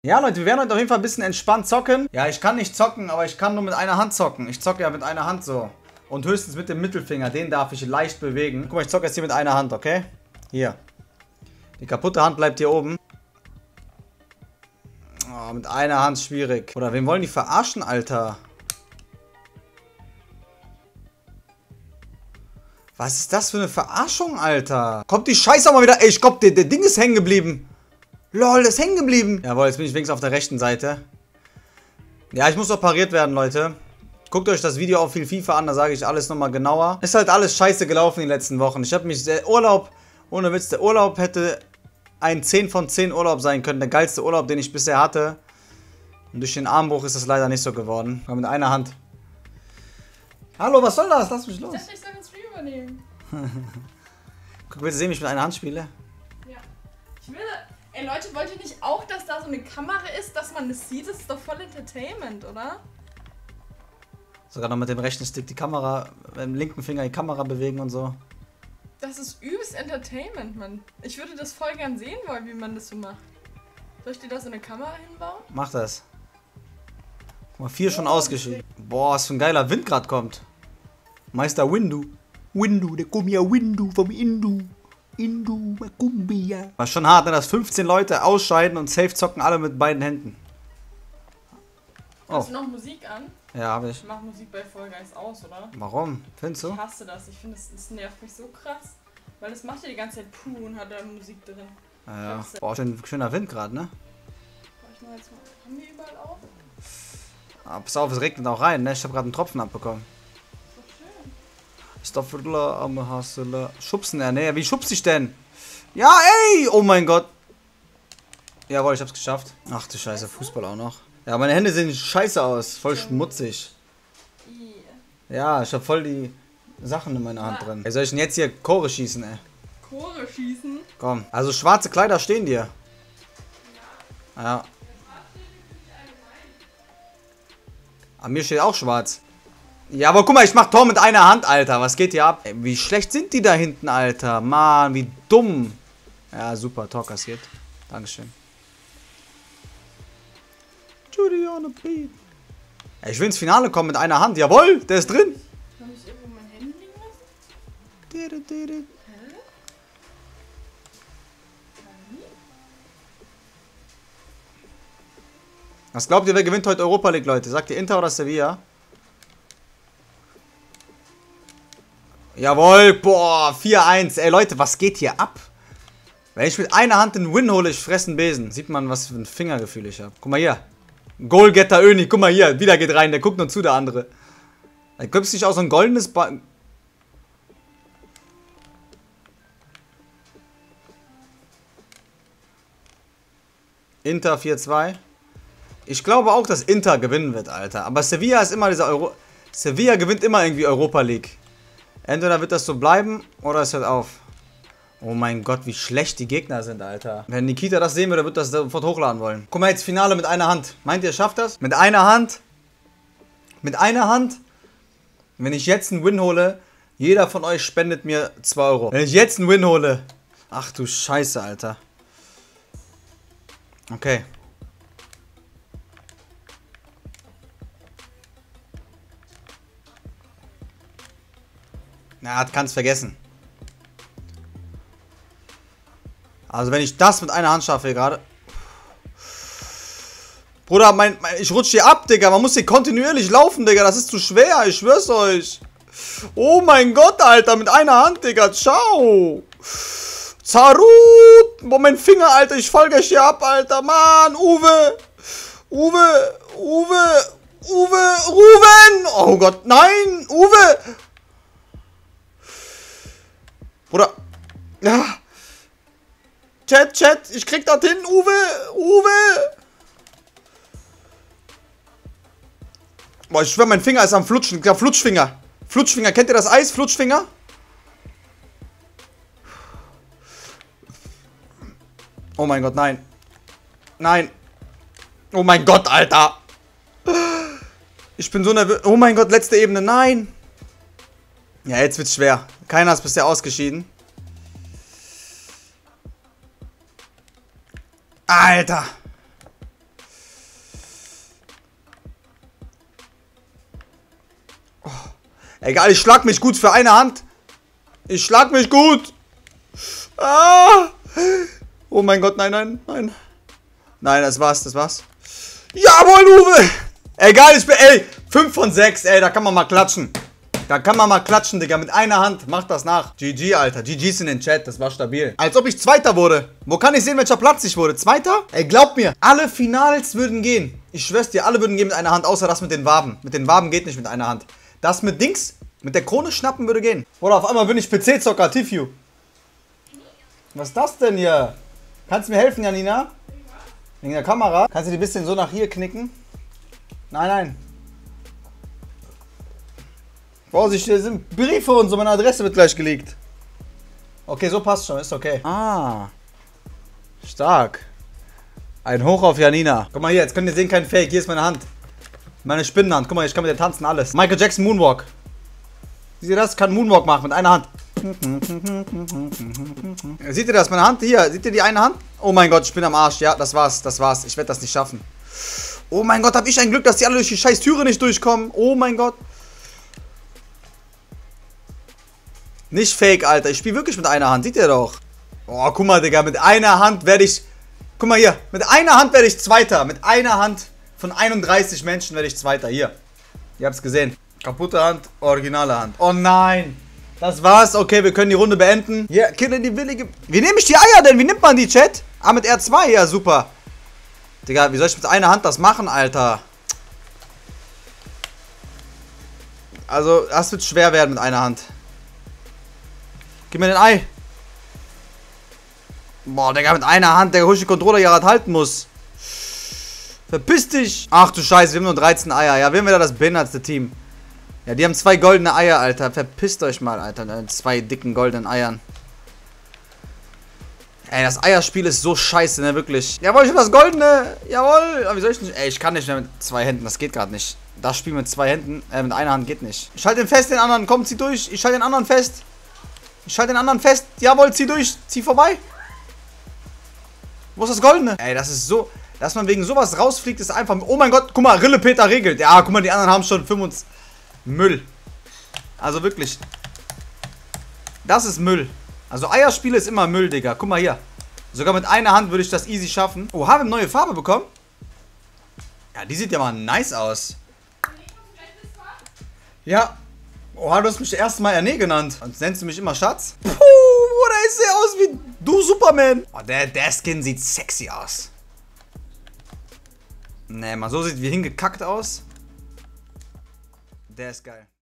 Ja, Leute, wir werden heute auf jeden Fall ein bisschen entspannt zocken. Ja, ich kann nicht zocken, aber ich kann nur mit einer Hand zocken. Ich zocke ja mit einer Hand so. Und höchstens mit dem Mittelfinger. Den darf ich leicht bewegen. Guck mal, ich zocke jetzt hier mit einer Hand, okay? Hier. Die kaputte Hand bleibt hier oben. Oh, mit einer Hand schwierig. Oder wen wollen die verarschen, Alter? Was ist das für eine Verarschung, Alter? Kommt die Scheiße auch mal wieder. Ey, ich glaub, der Ding ist hängen geblieben. Lol, der ist hängen geblieben. Jawohl, jetzt bin ich wenigstens auf der rechten Seite. Ja, ich muss doch pariert werden, Leute. Guckt euch das Video auf viel FIFA an, da sage ich alles nochmal genauer. Ist halt alles scheiße gelaufen die letzten Wochen. Ich habe mich Urlaub, ohne Witz, der Urlaub hätte ein 10 von 10 Urlaub sein können. Der geilste Urlaub, den ich bisher hatte. Und durch den Armbruch ist das leider nicht so geworden. Aber mit einer Hand. Hallo, was soll das? Lass mich los. Ich dachte, ich soll den Stream übernehmen. Guck, willst du sehen, wie ich mit einer Hand spiele? Ja. Ich will... Ey Leute, wollt ihr nicht auch, dass da so eine Kamera ist, dass man das sieht? Das ist doch voll Entertainment, oder? Sogar noch mit dem rechten Stick die Kamera, mit dem linken Finger die Kamera bewegen und so. Das ist übelst Entertainment, Mann. Ich würde das voll gern sehen wollen, wie man das so macht. Soll ich dir da so eine Kamera hinbauen? Mach das. Guck mal, 4 schon ausgeschieden. Boah, was für ein geiler Wind gerade kommt. Meister Windu. Windu, der kommt ja Windu vom Indu. Indu, Makumbia. War schon hart, ne, dass 15 Leute ausscheiden und safe zocken alle mit beiden Händen. Oh. Hast du noch Musik an? Ja, hab ich. Ich mach Musik bei Fall Guys aus, oder? Warum? Findest du? Ich hasse das. Ich finde, das nervt mich so krass. Weil das macht ja die ganze Zeit Puh und hat da Musik drin. Ja. Boah, schöner Wind gerade, ne? Ich mach jetzt mal. Haben wir überall auf? Ah, pass auf, es regnet auch rein, ne? Ich habe gerade einen Tropfen abbekommen. Stoffler am Hassler. Schubsen, ne? Wie schubst ich denn? Ja, ey! Oh mein Gott. Jawohl, ich hab's geschafft. Ach du Scheiße, Fußball auch noch. Ja, meine Hände sehen scheiße aus. Voll schmutzig. Ja, ich hab voll die Sachen in meiner Hand drin. Ey, soll ich denn jetzt hier Tore schießen, ey? Tore schießen? Komm. Also schwarze Kleider stehen dir. Ja. An mir steht auch schwarz. Ja, aber guck mal, ich mach Tor mit einer Hand, Alter. Was geht hier ab? Ey, wie schlecht sind die da hinten, Alter? Mann, wie dumm. Ja, super, Tor kassiert. Dankeschön. Juliana P. Ey, ich will ins Finale kommen mit einer Hand. Jawohl, der ist drin. Kann ich irgendwo mein Handy liegen lassen? Was glaubt ihr, wer gewinnt heute Europa League, Leute? Sagt ihr Inter oder Sevilla? Jawohl, boah, 4-1. Ey, Leute, was geht hier ab? Wenn ich mit einer Hand den Win hole, ich fresse einen Besen. Sieht man, was für ein Fingergefühl ich habe. Guck mal hier. Goalgetter Öni, guck mal hier. Wieder geht rein, der guckt nur zu, der andere. Da gibt es nicht auch so ein goldenes Inter 4-2. Ich glaube auch, dass Inter gewinnen wird, Alter. Aber Sevilla ist immer dieser Sevilla gewinnt immer irgendwie Europa League. Entweder wird das so bleiben, oder es hört auf. Oh mein Gott, wie schlecht die Gegner sind, Alter. Wenn Nikita das sehen würde, wird das sofort hochladen wollen. Guck mal, jetzt Finale mit einer Hand. Meint ihr, schafft das? Mit einer Hand? Mit einer Hand? Wenn ich jetzt einen Win hole, jeder von euch spendet mir 2 Euro. Wenn ich jetzt einen Win hole. Ach du Scheiße, Alter. Okay. Na, kann's vergessen. Also wenn ich das mit einer Hand schaffe hier gerade. Bruder, ich rutsche hier ab, Digga. Man muss hier kontinuierlich laufen, Digga. Das ist zu schwer, ich schwör's euch. Oh mein Gott, Alter. Mit einer Hand, Digga. Ciao. Zarut. Boah, mein Finger, Alter. Ich fall gleich hier ab, Alter. Mann, Uwe. Ruven. Oh Gott, nein. Uwe. Bruder. Ja. Chat, ich krieg das hin, Uwe. Boah, ich schwör, mein Finger ist am Flutschen. Ja, Flutschfinger, kennt ihr das Eis? Flutschfinger? Oh mein Gott, nein. Oh mein Gott, Alter. Ich bin so nervös. Oh mein Gott, letzte Ebene, nein. Ja, jetzt wird's schwer. Keiner ist bisher ausgeschieden. Alter. Egal, ich schlag mich gut für eine Hand. Ich schlag mich gut. Ah. Oh mein Gott, nein, nein, nein. Nein, das war's, das war's. Jawohl, Uwe. Egal, ich bin, ey, 5 von 6, ey, da kann man mal klatschen. Da kann man mal klatschen, Digga, mit einer Hand. Macht das nach. GG, Alter. GG's in den Chat, das war stabil. Als ob ich Zweiter wurde. Wo kann ich sehen, welcher Platz ich wurde? Zweiter? Ey, glaubt mir, alle Finals würden gehen. Ich schwör's dir, alle würden gehen mit einer Hand, außer das mit den Waben. Mit den Waben geht nicht mit einer Hand. Das mit Dings, mit der Krone schnappen würde gehen. Oder auf einmal bin ich PC-Zocker, Tifju. Was ist das denn hier? Kannst du mir helfen, Janina? Wegen der Kamera? Kannst du die ein bisschen so nach hier knicken? Nein, nein. Vorsicht, hier sind Briefe und so, meine Adresse wird gleich geleakt. Okay, so passt schon, ist okay. Ah. Stark. Ein Hoch auf Janina. Guck mal hier, jetzt könnt ihr sehen, kein Fake. Hier ist meine Hand. Meine Spinnenhand. Guck mal, ich kann mit der tanzen, alles. Michael Jackson Moonwalk. Seht ihr das? Kann Moonwalk machen mit einer Hand. Seht ihr das? Meine Hand hier. Seht ihr die eine Hand? Oh mein Gott, ich bin am Arsch. Ja, das war's, das war's. Ich werde das nicht schaffen. Oh mein Gott, hab ich ein Glück, dass die alle durch die scheiß Türe nicht durchkommen. Oh mein Gott. Nicht fake, Alter. Ich spiele wirklich mit einer Hand. Seht ihr doch. Oh, guck mal, Digga. Mit einer Hand werde ich... Guck mal hier. Mit einer Hand werde ich Zweiter. Mit einer Hand von 31 Menschen werde ich Zweiter. Hier. Ihr habt es gesehen. Kaputte Hand, originale Hand. Oh nein. Das war's. Okay, wir können die Runde beenden. Hier, Kinder, die willige... Wie nehme ich die Eier denn? Wie nimmt man die, Chat? Ah, mit R2. Ja, super. Digga, wie soll ich mit einer Hand das machen, Alter? Also, das wird schwer werden mit einer Hand. Gib mir den Ei. Boah, Digga, mit einer Hand, der den Controller ja halten muss. Verpiss dich. Ach du Scheiße, wir haben nur 13 Eier. Ja, wir haben wieder das behindertste Team. Ja, die haben 2 goldene Eier, Alter. Verpisst euch mal, Alter. 2 dicken goldenen Eiern. Ey, das Eierspiel ist so scheiße, ne, wirklich. Jawohl, ich hab das Goldene. Jawohl. Aber wie soll ich nicht? Ey, ich kann nicht mehr mit 2 Händen. Das geht gerade nicht. Das Spiel mit 2 Händen, mit einer Hand geht nicht. Ich halte den fest, den anderen. Komm, zieh durch. Ich halte den anderen fest. Ich halte den anderen fest. Jawohl, zieh durch. Zieh vorbei. Wo ist das Goldene? Ey, das ist so... Dass man wegen sowas rausfliegt, ist einfach... Oh mein Gott, guck mal, Rille Peter regelt. Ja, guck mal, die anderen haben schon 25... Müll. Also wirklich. Das ist Müll. Also Eierspiele ist immer Müll, Digga. Guck mal hier. Sogar mit einer Hand würde ich das easy schaffen. Oh, haben wir eine neue Farbe bekommen? Ja, die sieht ja mal nice aus. Ja. Oha, du hast mich das erste Mal Erne genannt. Und nennst du mich immer Schatz? Puh, Bruder, ich sehe aus wie du, Superman. Oh, der Skin sieht sexy aus. Nee, mal so sieht wie hingekackt aus. Der ist geil.